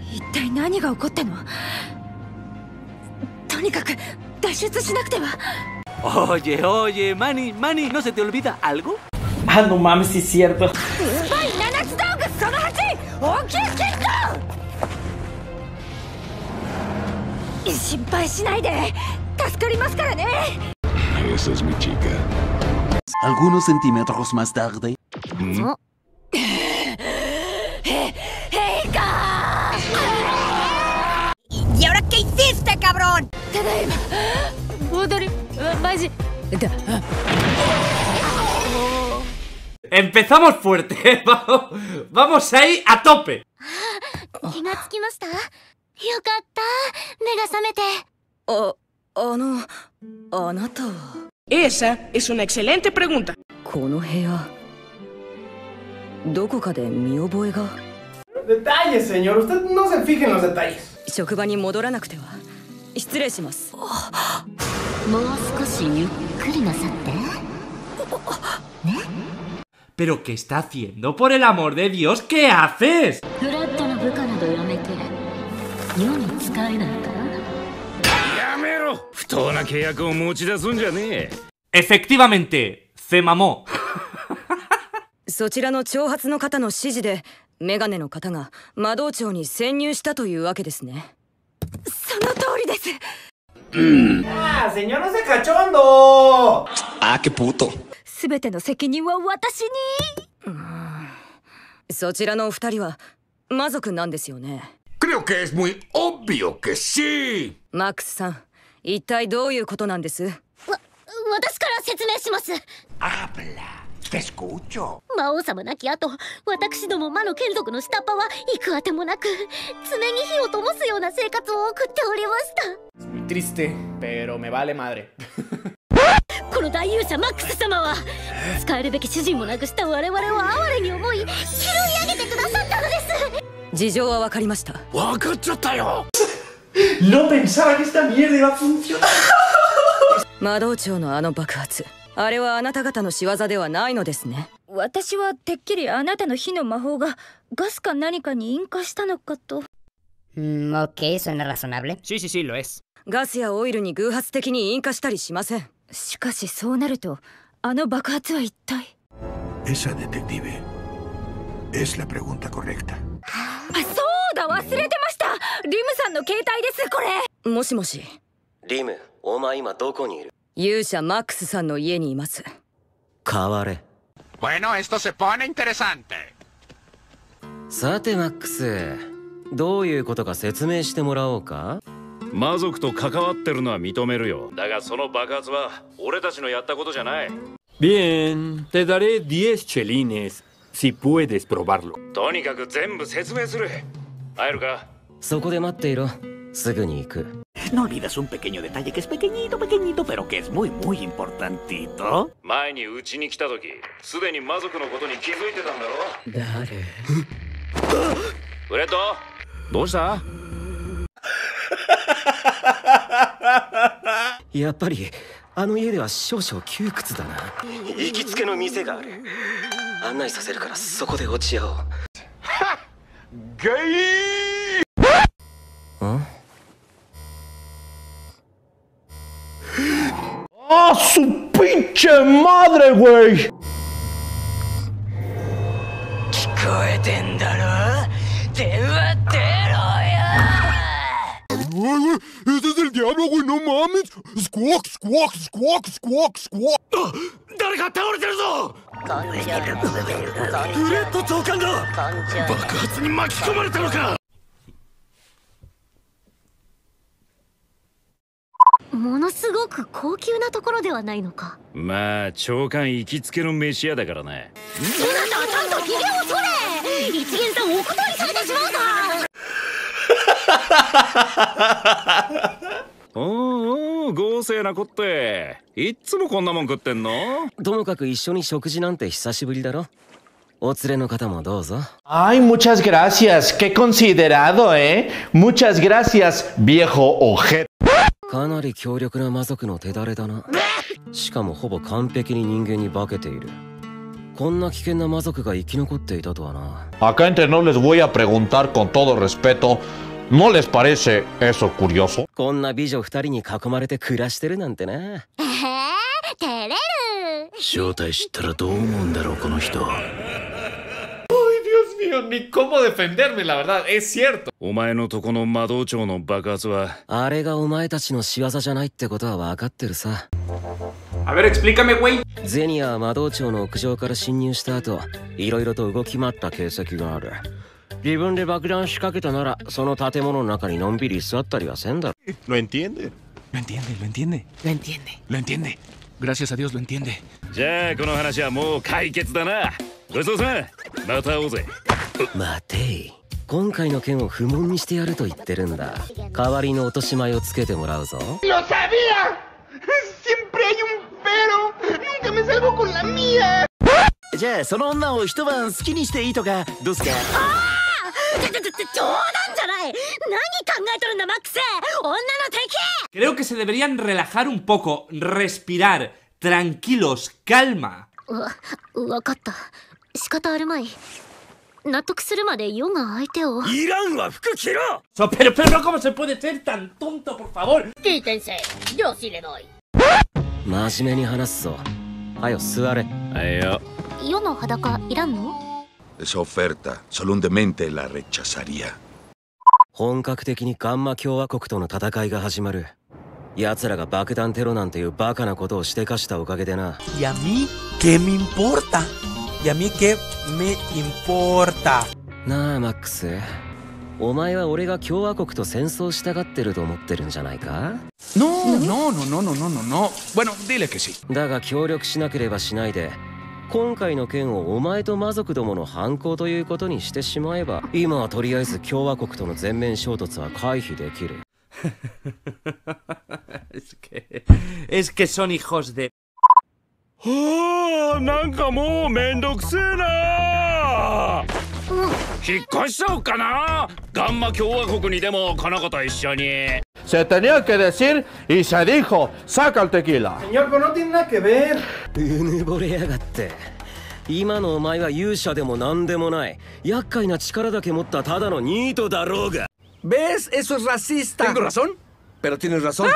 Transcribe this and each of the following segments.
一体何が起こったの？とにかく脱出しなくては。 Oye, oye, Manny, ¿no se te olvida algo? Ah, no mames, sí es cierto. Esa es mi chica. Algunos centímetros más tarde. ¿Y ahora qué hiciste, cabrón? Empezamos fuerte. Vamos ahí a tope. Esa es una excelente pregunta. Detalles, señor. Usted no se fije en los detalles. ¿Pero qué está haciendo? Por el amor de Dios, ¿qué haces? Efectivamente, se mamó. そちらの挑発の方の指示でメガネの方が魔導町に潜入したというわけですね。その通りです。 Ah, señor, no se cachondo. Ah, qué puto. すべての責任は私に。そちらのお二人は魔族なんですよね。 Creo que es muy obvio que sí. マックスさん、一体どういうことなんです？私から説明します。 Te escucho. 魔王様亡き後、私ども魔の眷属の下っ端は行くあてもなく常に火を灯すような生活を送っておりました。 Muy triste, pero me vale madre. この大勇者マックス様は使えるべき主人もなくした我々を哀れに思い拾い上げてくださったのです。 事情は分かりました。 分かっちゃったよ。 No pensaba que esta mierda iba a funcionar. 魔導町のあの爆発、あれはあなた方の仕業ではないのですね。私はてっきりあなたの火の魔法がガスか何かに引火したのかと。 Ok, suena razonable. Sí, lo es. ガスやオイルに偶発的に引火したりしません。しかしそうなるとあの爆発は一体。 Esa detective es la pregunta correcta. そうだ、忘れてました。リムさんの携帯です、これ。もしもし。 リム、お前今どこにいる？ 勇者マックスさんの家にいます。 変われ。 Bueno, esto se pone interesante. さてマックス、どういうことか説明してもらおうか。 魔族と関わってるのは認めるよ。だがその爆発は俺たちのやったことじゃない。 Bien, te daré 10 chelines si puedes probarlo. とにかく全部説明する。入るか？ そこで待っていろ。すぐに行く。 No olvidas un pequeño detalle que es pequeñito, pequeñito, pero que es muy, muy importantito. 前にうちに来た時、すでに魔族のことに気づいてたんだろ？ 誰？ フレッド、どうした？ やっぱりあの家では少々窮屈だな。行きつけの店がある。案内させるからそこで落ち合おう。 ゲイ！ ん ¡Ah, su pinche madre, güey! 聞こえてんだろ？電話出ろよ ¡Ese es el diablo, güey! ¡No mames! ¡Squawk, squawk, squawk, squawk, squawk! 誰か倒れてるぞ！ グレッド長官だ！ 爆発に巻き込まれたのか！ ものすごく高級なところではないのか。 まあ長官行きつけの飯屋だからな。 そなたはちゃんと機嫌を取れ。一元さんお断りされてしまうか。おお、豪勢なこって。いっつもこんなもん食ってんの？ ともかく一緒に食事なんて久しぶりだろ。お連れの方もどうぞ。 Ay, muchas gracias. Qué considerado, ¿eh? Muchas gracias, viejo ojete. かなり強力な魔族の手だれだな。しかもほぼ完璧に人間に化けている。 こんな危険な魔族が生き残っていたとはな。 Acá entre nos les voy a preguntar con todo respeto, ¿no les parece eso curioso? こんな美女二人に囲まれて暮らしてるなんてな。 照れる。 正体知ったらどう思うんだろうこの人。 Dios mío, ni cómo defenderme, la verdad, es cierto. お前のとこの魔導長の爆発はあれがお前たちの仕業じゃないってことは分かってるさ。 A ver, explícame, güey. ゼニアは魔導長の屋上から侵入した後、いろいろと動き回った形跡がある。自分で爆弾仕掛けたなら、その建物の中にのんびり座ったりはせんだろ。 Lo entiende. Lo entiende, lo entiende. Lo entiende. Lo entiende. Gracias a Dios lo entiende. じゃあこの話はもう解決だな。ごちそうさん、また会おうぜ。 待てい。今回の件を不問にしてやると言ってるんだ。代わりの落とし前をつけてもらうぞ。 ¡Lo sabía! ¡Siempre hay un pero! ¡Nunca me salgo con la mía! じゃあその女を一晩好きにしていいとかどうすか。 冗談じゃない。何考えとるんだマックス。女の敵。 Creo que se deberían relajar un poco, respirar, tranquilos, calma. わかった。仕方あるまい。納得するまでヨが相手を。 いらんわ服着ろ。 Pero ¿cómo se puede ser tan tonto, por favor? Quítense. Yo sí le doy. 真面目に話すぞ。はよ座れ。 はいよ。 ヨの裸いらんの？ Esa oferta, solo un demente la rechazaría. 本格的にガンマ共和国との戦いが始まる。奴らが爆弾テロなんていうバカなことをしてかしたおかげでな。 ¿Y a mí qué me importa? ¿Y a mí qué me importa? なあマックス、お前は俺が共和国と戦争したがってると思ってるんじゃないか？ No, no, no, no, no, no, no, no. Bueno, dile que sí. だが協力しなければしないで、今回の件をお前と魔族どもの犯行ということにしてしまえば、今はとりあえず共和国との全面衝突は回避できる。 es que son hijos de... はあ、なんかもうめんどくせえな。引っ越しちゃおうかな。ガンマ共和国にでもこの子と一緒に。 Se tenía que decir y se dijo, saca el tequila. Señor, pero no tiene nada que ver. うぬぼれやがって。今のお前は勇者でもなんでもない。厄介な力だけ持ったただのニートだろうが。 ¿Ves? Eso es racista. ¿Tengo razón? Pero tienes razón.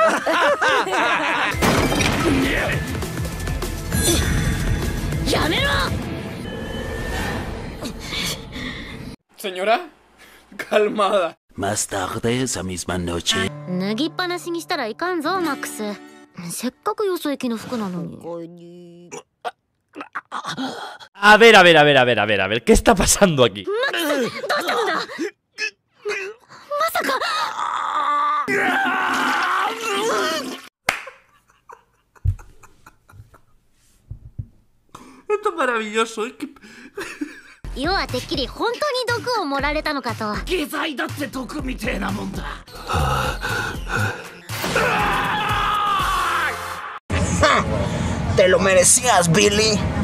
Señora, calmada. Más tarde esa misma noche. 脱ぎっぱなしにしたらいかんぞマックス。せっかくよそ行きの服なのに。 A ver, ¿qué está pasando aquí? マックス、どうしたんだ。まさか。 Esto es maravilloso. 要はてっきり本当に毒を盛られたのかと。 下剤だって毒みてえなもんだ。 Te lo merecías, Billy.